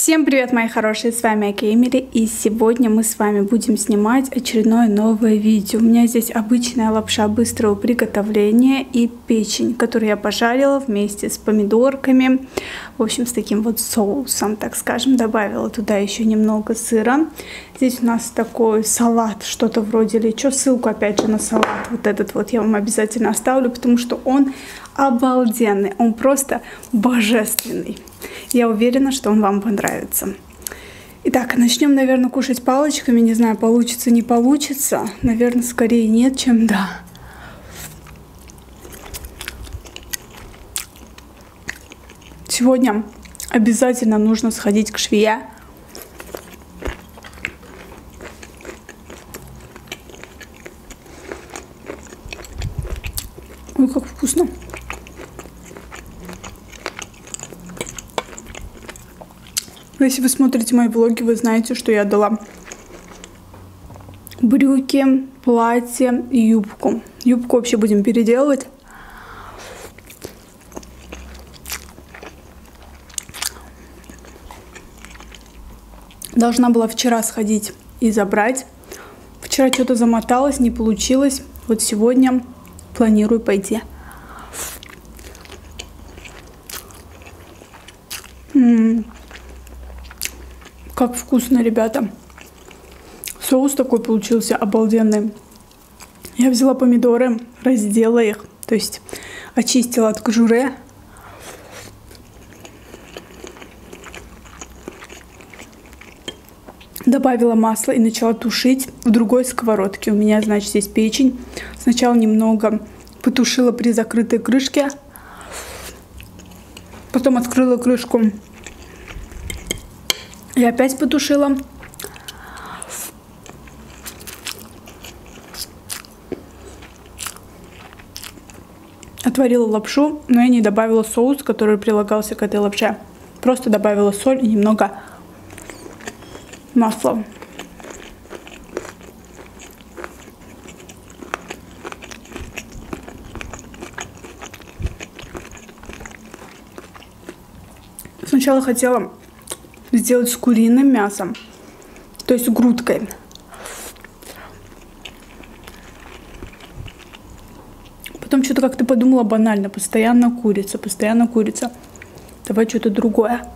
Всем привет, мои хорошие, с вами Аки Эмили, и сегодня мы с вами будем снимать очередное новое видео. У меня здесь обычная лапша быстрого приготовления и печень, которую я пожарила вместе с помидорками, в общем, с таким вот соусом, так скажем. Добавила туда еще немного сыра. Здесь у нас такой салат, что-то вроде лечо. Ссылку опять же на салат вот этот вот я вам обязательно оставлю, потому что он обалденный, он просто божественный. Я уверена, что он вам понравится. Итак, начнем, наверное, кушать палочками. Не знаю, получится, не получится. Наверное, скорее нет, чем да. Сегодня обязательно нужно сходить к швее. Ой, как вкусно. Если вы смотрите мои влоги, вы знаете, что я дала брюки, платье и юбку. Юбку вообще будем переделывать. Должна была вчера сходить и забрать. Вчера что-то замоталось, не получилось. Вот сегодня планирую пойти. Как вкусно, ребята. Соус такой получился обалденный. Я взяла помидоры, раздела их, то есть очистила от кожуры. Добавила масло и начала тушить в другой сковородке. У меня, значит, здесь печень. Сначала немного потушила при закрытой крышке. Потом открыла крышку. И опять потушила. Отварила лапшу, но я не добавила соус, который прилагался к этой лапше. Просто добавила соль и немного масла. Сначала хотела сделать с куриным мясом, то есть грудкой. Потом что-то как-то подумала банально, постоянно курица, постоянно курица. Давай что-то другое.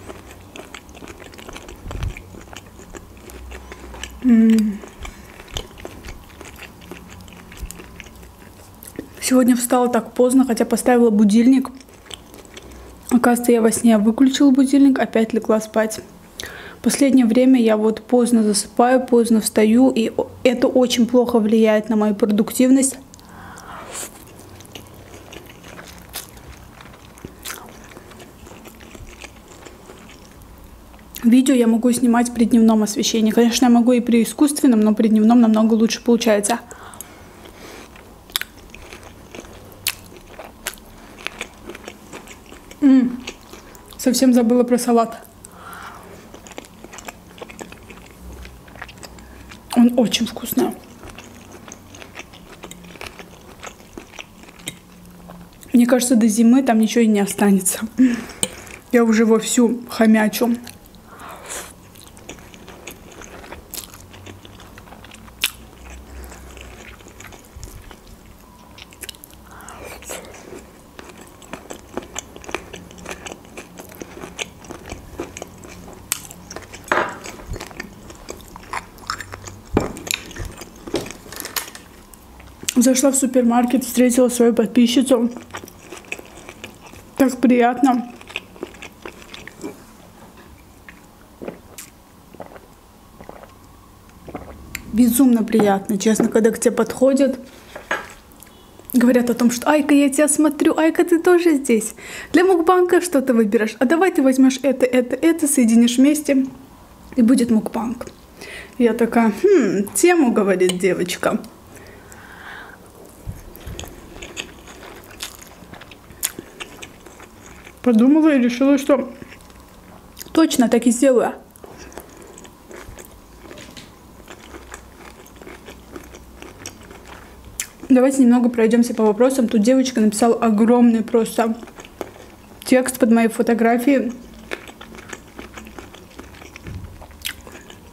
Сегодня встала так поздно, хотя поставила будильник. Оказывается, я во сне выключила будильник, опять легла спать. В последнее время я вот поздно засыпаю, поздно встаю, и это очень плохо влияет на мою продуктивность. Видео я могу снимать при дневном освещении. Конечно, я могу и при искусственном, но при дневном намного лучше получается. Совсем забыла про салат. Он очень вкусный. Мне кажется, до зимы там ничего и не останется. Я уже вовсю хомячу. Зашла в супермаркет, встретила свою подписчицу. Так приятно. Безумно приятно, честно, когда к тебе подходят. Говорят о том, что Айка, я тебя смотрю, Айка, ты тоже здесь. Для мукбанга что-то выберешь. А давай ты возьмешь это, соединишь вместе, и будет мукбанг. Я такая, тему, говорит девочка. Подумала и решила, что точно так и сделаю. Давайте немного пройдемся по вопросам. Тут девочка написала огромный просто текст под моей фотографией.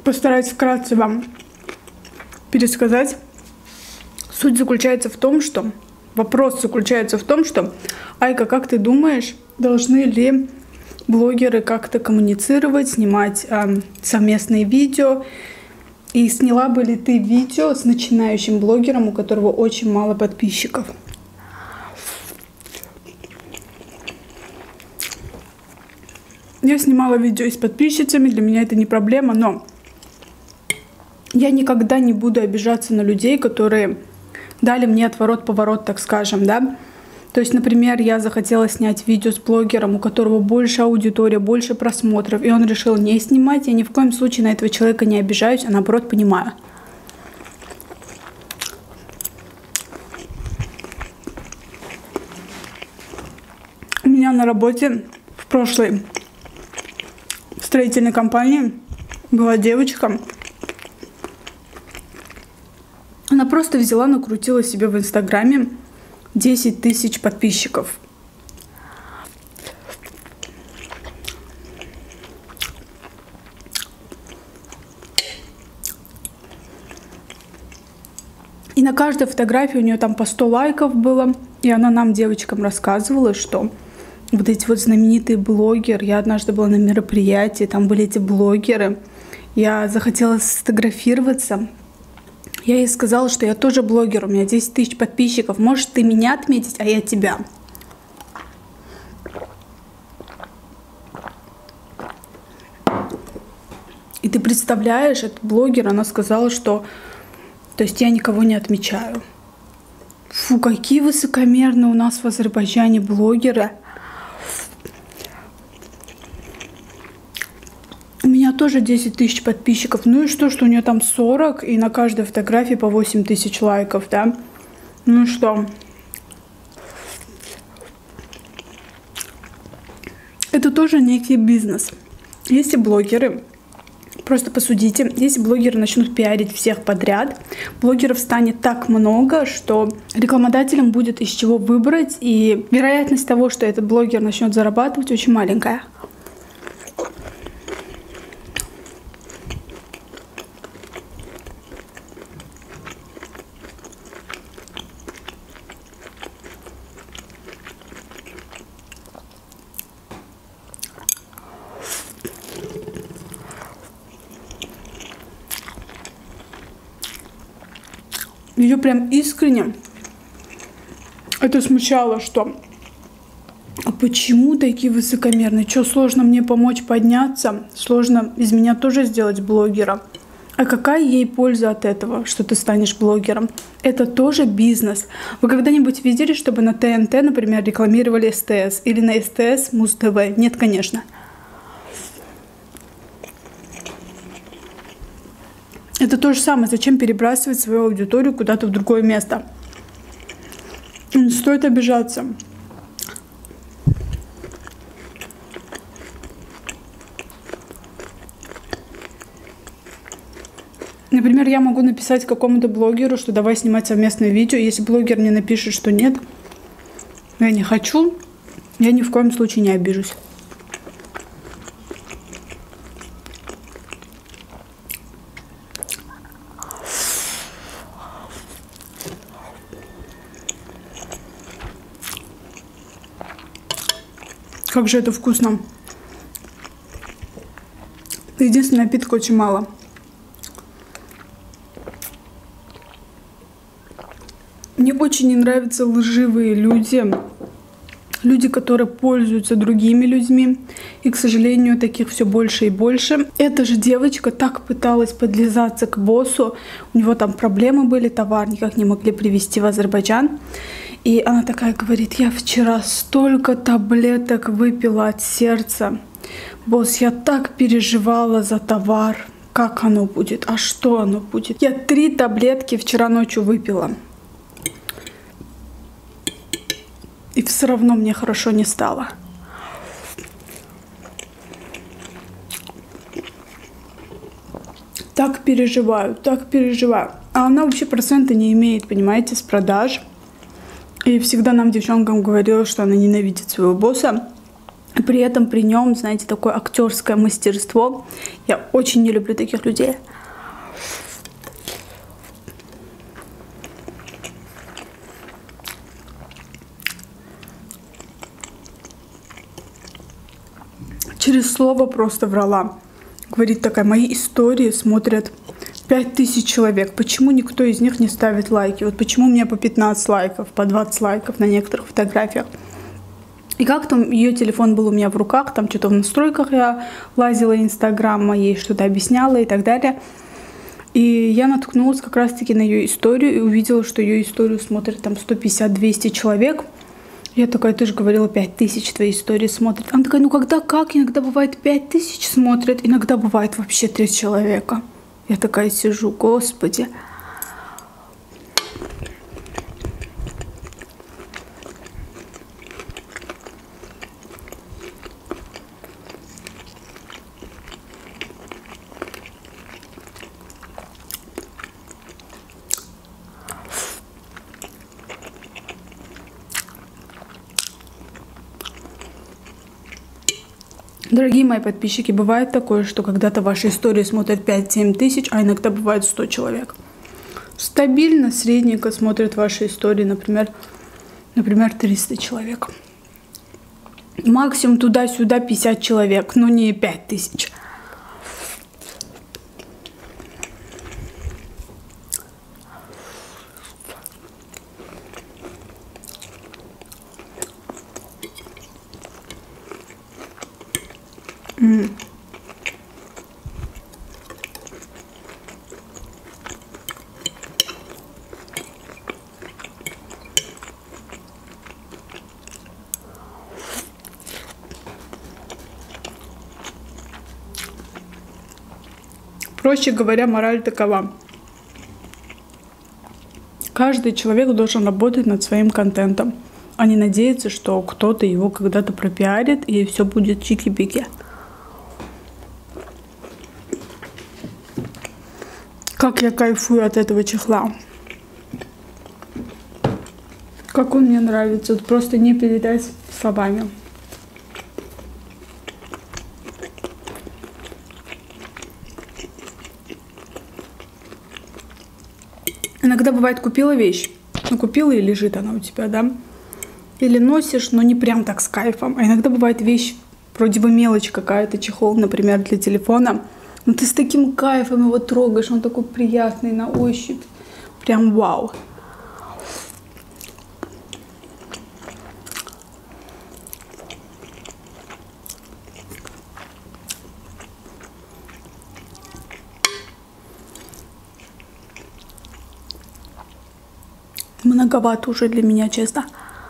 Постараюсь вкратце вам пересказать. Вопрос заключается в том, что, Айка, как ты думаешь, должны ли блогеры как-то коммуницировать, снимать совместные видео? И сняла бы ли ты видео с начинающим блогером, у которого очень мало подписчиков? Я снимала видео и с подписчицами, для меня это не проблема, но я никогда не буду обижаться на людей, которые дали мне отворот-поворот, так скажем, да. То есть, например, я захотела снять видео с блогером, у которого больше аудитория, больше просмотров, и он решил не снимать. Я ни в коем случае на этого человека не обижаюсь, а наоборот понимаю. У меня на работе в прошлой строительной компании была девочка. Она просто взяла, накрутила себе в Инстаграме 10 тысяч подписчиков. И на каждой фотографии у нее там по 100 лайков было. И она нам, девочкам, рассказывала, что вот эти вот знаменитые блогеры. Я однажды была на мероприятии, там были эти блогеры. Я захотела сфотографироваться. Я ей сказала, что я тоже блогер, у меня 10 тысяч подписчиков. Можешь ты меня отметить, а я тебя. И ты представляешь, этот блогер, она сказала, что... То есть я никого не отмечаю. Фу, какие высокомерные у нас в Азербайджане блогеры. У меня тоже 10 тысяч подписчиков. Ну и что у нее там 40, и на каждой фотографии по 8 тысяч лайков, да? Ну и что? Это тоже некий бизнес. Если блогеры, просто посудите, если блогеры начнут пиарить всех подряд, блогеров станет так много, что рекламодателям будет из чего выбрать, и вероятность того, что этот блогер начнет зарабатывать, очень маленькая. Ее прям искренне это смущало, что а почему такие высокомерные? Что, сложно мне помочь подняться? Сложно из меня тоже сделать блогера? А какая ей польза от этого, что ты станешь блогером? Это тоже бизнес. Вы когда-нибудь видели, чтобы на ТНТ, например, рекламировали СТС? Или на СТС Муз-ТВ? Нет, конечно. Это то же самое. Зачем перебрасывать свою аудиторию куда-то в другое место? Не стоит обижаться. Например, я могу написать какому-то блогеру, что давай снимать совместное видео. Если блогер мне напишет, что нет, я не хочу, я ни в коем случае не обижусь. Как же это вкусно. Единственное, напитка очень мало. Мне очень не нравятся лживые люди. Люди, которые пользуются другими людьми. И, к сожалению, таких все больше и больше. Эта же девочка так пыталась подлизаться к боссу. У него там проблемы были, товар никак не могли привезти в Азербайджан. И она такая говорит: я вчера столько таблеток выпила от сердца. Босс, я так переживала за товар. Как оно будет? А что оно будет? Я 3 таблетки вчера ночью выпила. И все равно мне хорошо не стало. Так переживаю, так переживаю. А она вообще проценты не имеет, понимаете, с продаж. И всегда нам, девчонкам, говорила, что она ненавидит своего босса. И при этом при нем, знаете, такое актерское мастерство. Я очень не люблю таких людей. Через слово просто врала. Говорит такая: мои истории смотрят 5000 человек. Почему никто из них не ставит лайки? Вот почему у меня по 15 лайков, по 20 лайков на некоторых фотографиях. И как там ее телефон был у меня в руках, там что-то в настройках я лазила инстаграма, ей что-то объясняла и так далее. И я наткнулась как раз-таки на ее историю и увидела, что ее историю смотрят там 150-200 человек. Я такая: ты же говорила, 5000 твои истории смотрят. Она такая: ну когда как? Иногда бывает 5000 смотрят, иногда бывает вообще 3 человека. Я такая сижу: господи. Дорогие мои подписчики, бывает такое, что когда-то ваши истории смотрят 5-7 тысяч, а иногда бывает 100 человек. Стабильно, средненько смотрят ваши истории, например, 300 человек. Максимум туда-сюда 50 человек, но не 5000. Проще говоря, мораль такова: каждый человек должен работать над своим контентом, а не надеяться, что кто-то его когда-то пропиарит и все будет чики-пики. Как я кайфую от этого чехла. Как он мне нравится. Вот просто не передать словами. Иногда бывает, купила вещь. Ну, купила и лежит она у тебя, да? Или носишь, но не прям так с кайфом. А иногда бывает вещь, вроде бы мелочь какая-то, чехол, например, для телефона. Но ты с таким кайфом его трогаешь, он такой приятный на ощупь. Прям вау. Многовато уже для меня, честно.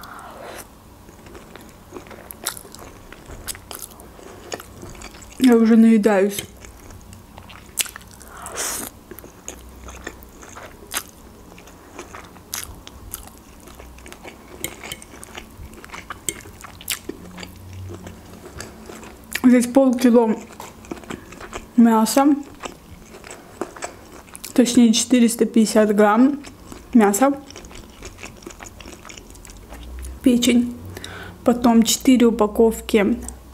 Я уже наедаюсь. Здесь полкило мяса, точнее 450 грамм мяса, печень, потом 4 упаковки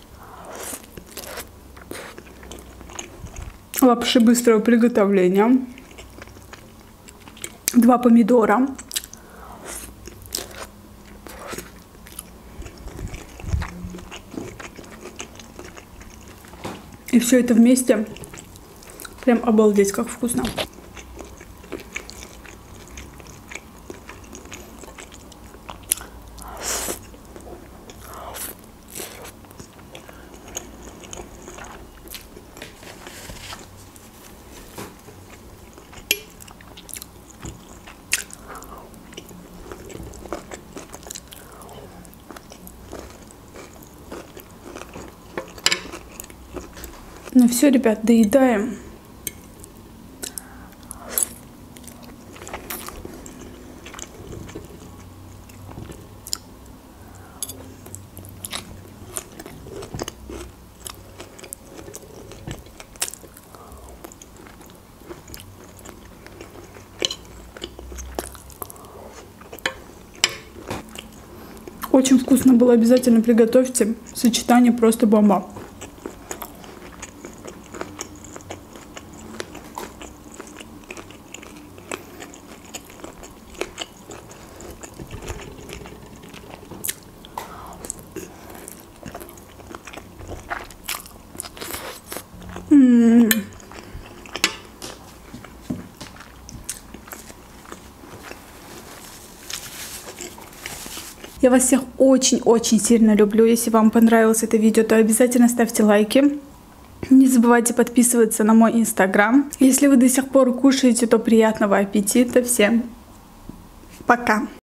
лапши быстрого приготовления, 2 помидора, и все это вместе прям обалдеть как вкусно. Ну все, ребят, доедаем. Очень вкусно было, обязательно приготовьте. Сочетание просто бомба. Я вас всех очень-очень сильно люблю. Если вам понравилось это видео, то обязательно ставьте лайки. Не забывайте подписываться на мой инстаграм. Если вы до сих пор кушаете, то приятного аппетита. Всем пока!